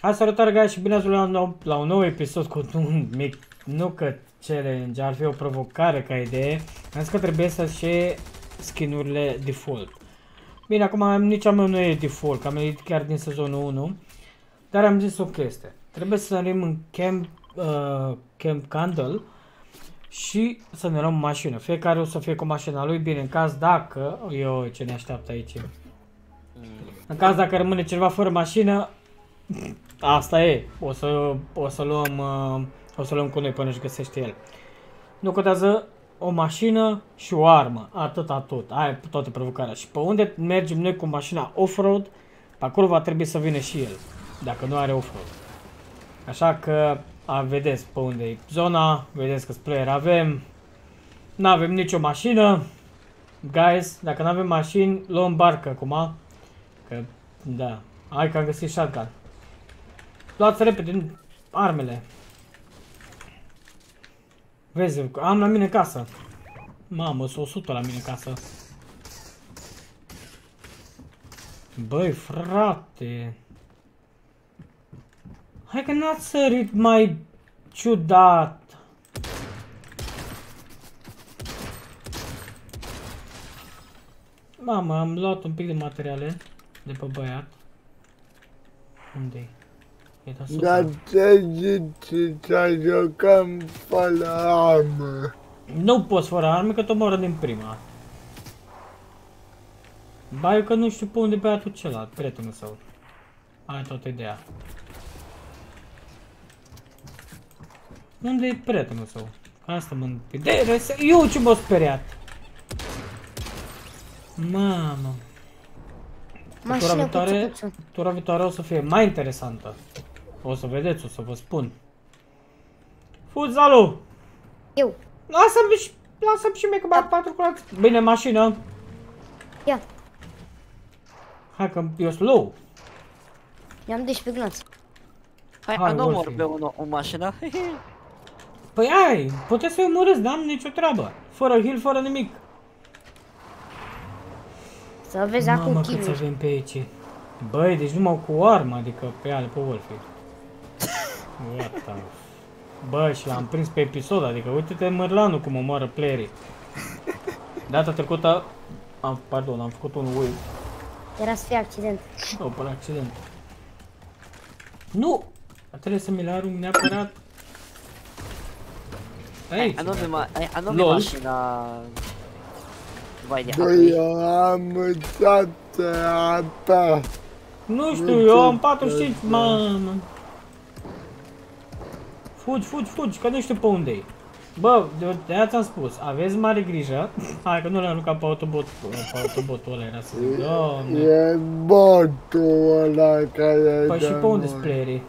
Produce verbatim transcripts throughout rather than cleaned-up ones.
Hai salutare, guys, și bine ați venit la, nou, la un nou episod cu un mic nucă challenge. Ar fi o provocare ca idee. Am zis că trebuie să-și skin-urile default. Bine, acum nici am nu e default, că am venit chiar din sezonul unu. Dar am zis o chestie. Trebuie să sărim în Camp, uh, Camp Candle și să ne luăm mașină. Fiecare o să fie cu mașina lui, bine, în caz dacă... Eu, ce ne așteaptă aici. În caz dacă rămâne cineva fără mașină, asta e. O să, o să luăm, uh, o să luăm cu noi până își găsește el. Nu contează o mașină și o armă. Atât, atât. Aia e toată provocarea. Și pe unde mergem noi cu mașina off-road, pe acolo va trebui să vină și el. Dacă nu are off-road. Așa că, a, vedeți pe unde e zona, vedeți că player avem. Nu avem nicio mașină. Guys, dacă nu avem mașini, luăm barcă acum. Că, da. Hai că am găsit shotgun. Luați repede armele. Vezi, am la mine în casă. Mamă, sunt o sută la mine în casă. Băi, frate. Hai că n-ați sărit mai ciudat. Mamă, am luat un pic de materiale de pe băiat. Unde-i? Dar ce zici să jucăm fără armă? Nu poți fără arme, că te omoră din prima. Ba, eu că nu știu pe unde băiatul celălalt, prietenul său. Ai toată ideea. Unde e prietenul său? Asta mă împide. Eu ce m-a speriat. Mamă. Tura viitoare, tura viitoare o să fie mai interesantă. O să vedeți, o să vă spun. Futsalul! Eu. Lasă-mi și, lasă-mi și mie că bat patru curați. Bine, mașină. Ia. Hai că eu sunt low. Eu am doisprezece gloanțe. Hai, Hai nu mor pe o, o mașină. Păi ai, puteți să-i omorâți, n-am nicio treabă. Fără heal, fără nimic. Să vezi acum kill-uri. Mamă, cât să avem pe aici. Băi, deci numai cu armă, adică pe ale, pe Wolfie. What the... Bă, și l-am prins pe episod, adică uite-te Mărlanu cum omoară playerii. Data trecută, am, pardon, am făcut un wave. Era să fie accident. O, pe accident. Nu! Trebuie să mi le arunc neapărat. Aici. A nu mașina... Vai de apă. Eu am toată apa. Nu știu, eu am patruzeci și cinci, mamă. Fugi, fugi, fugi, că nu știu pe unde e. Bă, de-aia ți-am spus, aveți mare grijă. Hai că nu le-am aruncat pe autobot, pe autobotul ăla era să zic, doamne. E botul ăla care e. Păi și pe unde sunt playerii?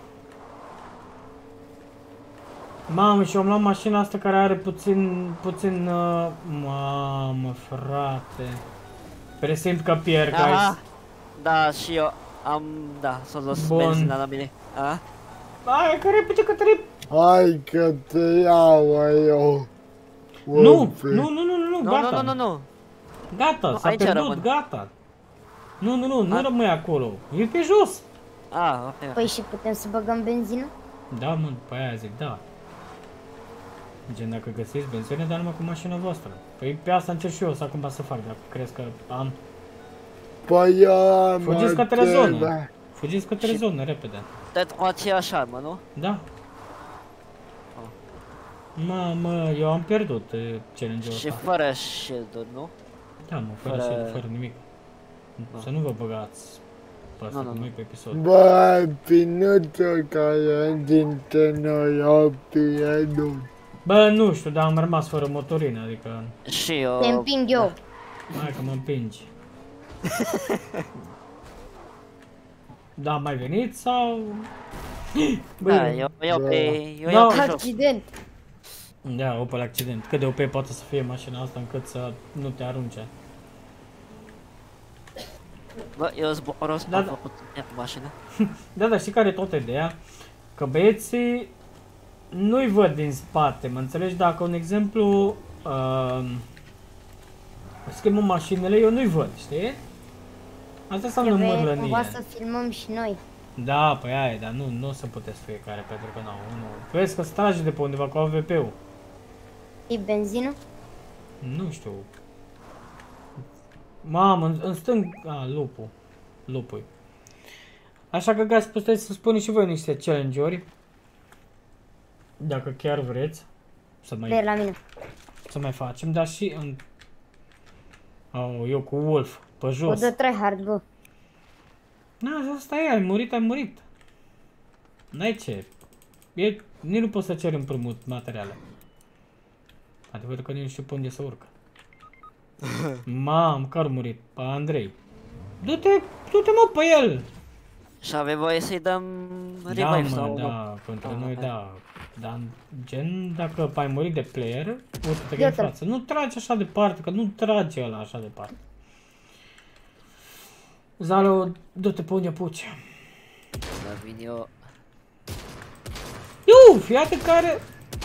Mamă, și eu am luat mașina asta care are puțin, puțin, uh, mamă, frate. Presimt că pierd, guys. Da, și eu am, da, s-o dus benzina la mine. A? Hai, că repede, că trebuie. Hai că te iau eu. Nu, nu, nu, nu, nu, gata. Nu, nu, nu, nu. Gata, s-a pierdut, gata. Nu, nu, nu, nu rămâi acolo. E pe jos. Ah, ok. Păi și putem să băgăm benzină? Da, mă, pe aia zic, da. Gen, dacă găsiți benzină, dar numai cu mașina voastră. Păi pe asta încerc și eu să acum să fac, dacă crezi că am. Păi eu am. Fugiți către zonă. Fugiți către zonă, repede. Tot cu aceeași armă, nu? Da. Mamă, eu am pierdut challenge-ul ăsta. Și fără shield-uri, nu? Da, mă, fără fără... shield, fără nimic. Da. Să nu vă băgați pe asta, cum e pe episod. Bă, pinuțul care dintre noi o pierdut. Bă, nu știu, dar am rămas fără motorină, adică... Și eu... Te împing eu. Hai că mă împingi. Da, mai venit sau... Băi, da, eu iau pe... Eu iau pe accident. Da, Opel accident. Cât de O P poate să fie mașina asta încât să nu te arunce. Bă, eu zboros, da, am da. făcut mașină. Da, dar știi care e toată ideea? Că băieții nu-i văd din spate, mă înțelegi? Dacă un exemplu uh, schimbăm mașinile, eu nu-i văd, știi? Asta înseamnă mărlănie. Trebuie cumva să filmăm și noi. Da, păi aia e, dar nu, nu o să puteți fiecare, pentru că nu, nu. Vezi că strage de pe undeva cu A V P-ul. E benzină? Nu știu. Mamă, în, în stâng... A, lupul. Lupul. Așa că, guys, puteți să spuneți și voi niște challenge-uri. Dacă chiar vreți. Să De mai, la mine. să mai facem, dar și în... Oh, eu cu Wolf, pe O jos. dă tryhard, bă. Na, asta e, ai murit, ai murit. N-ai ce. E, nici nu poți să ceri împrumut materiale. Adevărul că nici nu știu pe unde să urcă. Mam, că a murit. Pe Andrei. Du-te, du-te mă pe el. Și avem voie să-i dăm revive Da, mă, sau nu? da, pentru Ah, noi ok. da. Dar gen, dacă ai murit de player, uite-te că e în Iată. față. Nu tragi așa departe, că nu trage ăla așa departe. Zalo, du-te pe unde apuci. Dar vin eu... Iu, iată care...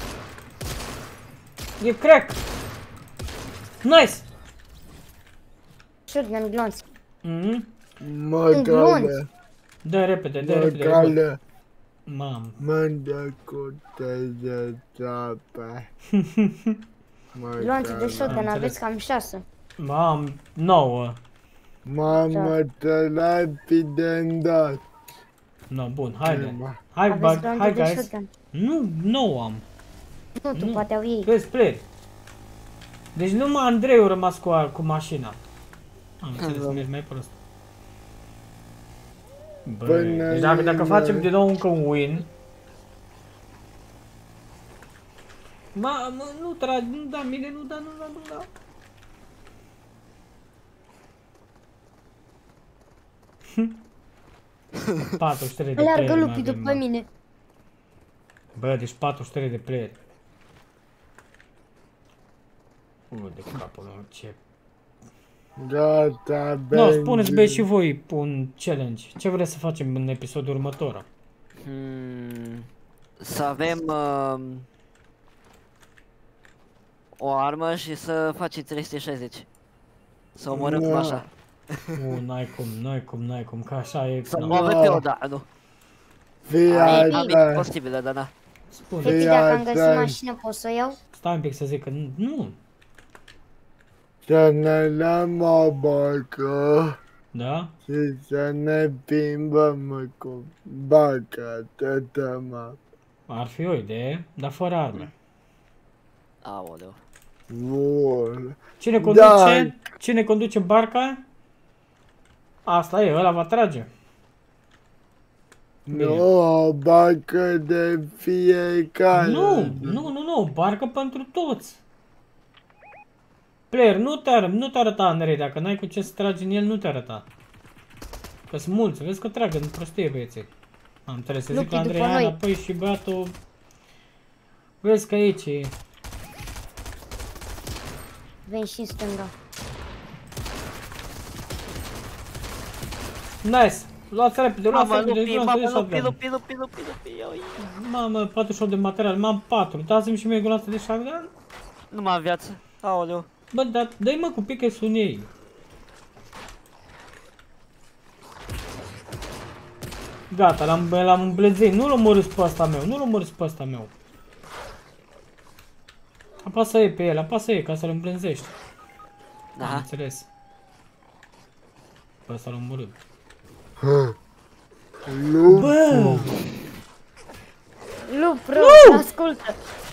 E crack. Nice. Shotgun glonț. Mhm. Măcale, Dă repede, dă repede. repede. măcale, Mam. mă cu de țapă. Glonțe de shotgun, înțeles. aveți cam șase. Mam, nouă. Mamă, te rapide îndată. No, bun, haide. Mă. Hai, Aveți bag, glonțe hai, de guys. shotgun. Nu, nouă am. Nu, tu Nu. poate au ei. Vezi, player. Deci numai Andrei a rămas cu, a- cu mașina. Am înțeles, Da. mergi mai prost. Băi, Până deci dacă, dacă mine- facem din nou încă un win... Ma, mă, nu tragi, nu da, mine, nu da, nu da, nu da. patruzeci și trei de Aleargă player lupii avem, după bă. mine. Bă, deci patruzeci și trei de player. Ui, de capul meu, ce... Gata, Nu, no, spuneți băi și voi un challenge. Ce vreți să facem în episodul următor? Hmm, să avem uh, o armă și să facem trei sute șaizeci. Să omorâm Nu. așa. U, n-ai cum, n-ai cum, n-ai cum, că așa e... Să nu. o avem pe o, da, nu. Fii Am atent, imposibilă, da, da. Spune, Feti, dacă am găsit atent. mașină, pot să o iau? stai un pic să zic că nu, nu, să ne luăm o barcă da? și să ne plimbăm cu barca toată mă. Ar fi o idee, dar fără arme. Aoleu. Bun. Cine conduce? Da. Cine conduce barca? Asta e, ăla va trage. Bine. Nu, o barcă de fiecare. Nu, nu, nu, nu, barcă pentru toți. Player, nu te, ară, nu te arăta Andrei, dacă n-ai cu ce să tragi în el, nu te arăta. Că sunt mulți, vezi că tragă în prostie băieții. Am înțeles să zic Lupii la Andrei, după hai noi. înapoi și băiatul... Vezi că aici e. Veni și în stânga. Nice! Luați repede, luați Mamă, repede, lupii, luați mamă, repede lupii, shotgun. lupii, lupii, lupii, lupii, iau, iau. Mamă, patruzeci și opt de material, m-am patru. Dați-mi și mie gloanță de shotgun? Nu mai am viață. Aoleu. Bă, dar dă-i mă cu pică sunt ei. Gata, l-am l-am îmblânzit. Nu-l omorâți pe ăsta meu, nu-l omorâți pe ăsta meu. Apasă E pe el, apasă E ca să-l îmblânzești. Am Da. înțeles. Pe ăsta l-am omorât. Lup, Bă! Lup, rău, ascultă.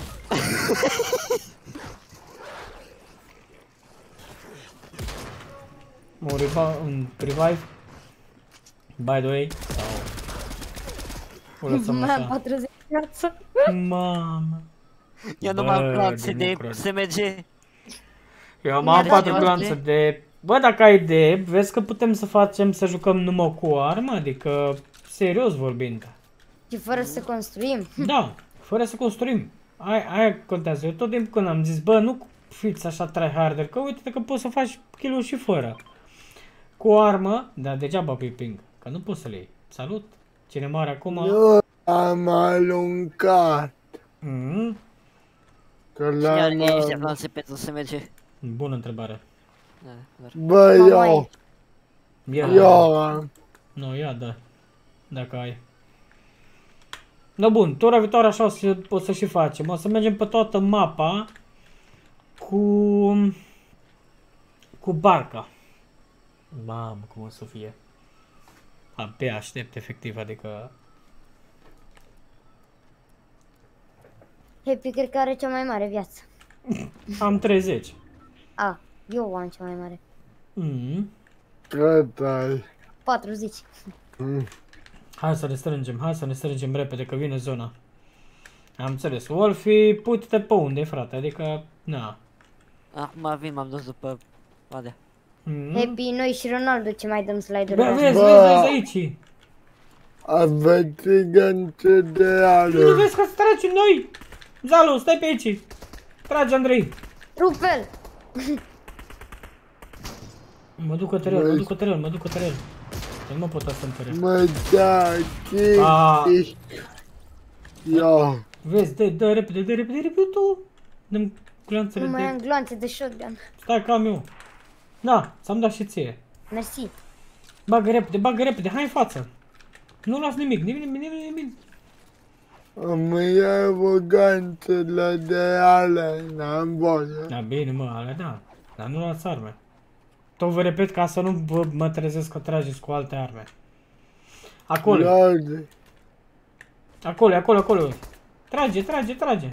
Un revive, un revive. By the way. Sau... O lăsăm Mai am așa. patruzeci de viață. Mamă. Eu nu Bă, mai am glanțe de de nu cred. S M G. Eu am Are patru ceva glanțe de- de... Bă, dacă ai de, vezi că putem să facem, să jucăm numai cu o armă? Adică, serios vorbind. Și fără să construim. Da, fără să construim. Aia, aia contează. Eu tot timpul când am zis, bă, nu fiți așa tryharder, că uite că poți să faci kill și fără. Cu o armă, dar degeaba pe ping, că nu poți să le iei. Salut! Cine mare acum? nu am aluncat. Mm, Că Cine are niște l-am... glanțe pentru S M G? bună întrebare. Da, doar. Bă, Mama eu, Ia, eu am. nu, ia, da. dacă ai. No bun, tura viitoare așa o să, o să și facem. O să mergem pe toată mapa cu cu barca. Mamă, cum o să fie. Abia aștept efectiv, adică Happy cred că are cea mai mare viață. am treizeci. A, eu am cea mai mare. Mm. Cât ai? patruzeci. Mm. Hai să ne strângem, hai să ne strângem repede că vine zona. Am înțeles. Wolfie, pute-te pe unde, frate, adică, na. Acum vin, m-am dus după... Oadea. Mm. Happy, noi și Ronaldo ce mai dăm slide-uri. Bă, la vezi, asta. vezi, vezi aici. Aveți țiganțe de Nu ală. vezi că să tragem noi. Zalu, stai pe aici. Trage, Andrei. Rupel! Mă duc către el, mă duc către el, mă duc către el. Nu mă pot asta către el. Mă da, A. chestii. Ia. Vezi, dă, dă repede, dă repede, repede tu. Dă-mi glanțele Nu mai am de... gloanțe de shotgun. Stai că am eu. Na, ți-am dat și ție. Mersi. Bagă repede, bagă repede, hai în față. Nu las nimic, nimic, nimic, nimic, nimic. Îmi iau voganțele de alea, n-am voie. Da, bine, mă, alea da. Dar nu luați arme. Tot vă repet ca să nu vă, mă trezesc că trageți cu alte arme. Acolo, Laude. acolo, acolo, acolo. Trage, trage, trage.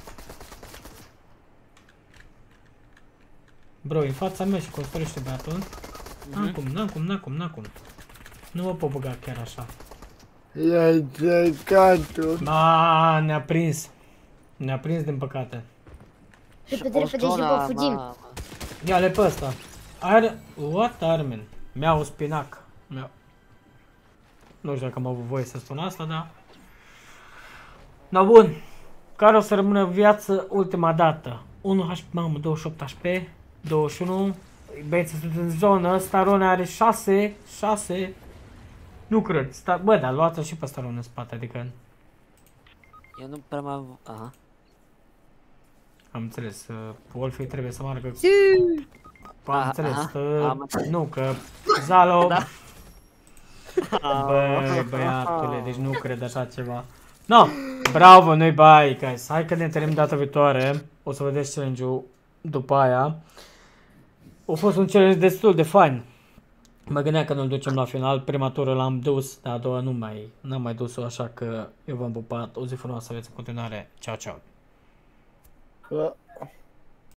Bro, în fața mea și construiește băiatul. N-am cum, n-am cum, n-am cum, n-am cum. Nu mă pot băga chiar așa. I-ai trecat-o. Ma, ne-a prins. Ne-a prins din păcate. Repede, repede și după fugim. Ia-le pe ăsta. Are... What armen? Mi-au spinac. Mi-au... Nu știu dacă am avut voie să spun asta, dar... No, bun. Care o să rămână în viață ultima dată? unu H P, mamă, douăzeci și opt H P, douăzeci și unu. Băieții sunt în zonă, Starone are șase, șase. Nu cred. Sta... Bă, dar luați-o și pe Starone în spate, adică... Eu nu prea m-am... Aha. Am înțeles, uh, Wolfie trebuie să meargă... Si. Am Aha, înțeles, aha, uh, am înțeles. nu, că Zalo... Da. Băi, băiatule, deci nu cred așa ceva. No, bravo, noi bai, guys. Hai că ne întâlnim data viitoare. O să vedeți challenge-ul după aia. A fost un challenge destul de fain. Mă gândeam că nu-l ducem la final. Prima tură l-am dus, dar a doua nu mai, n-am mai dus-o, așa că eu v-am pupat. O zi frumoasă, aveți în continuare. Ciao, ciao. Că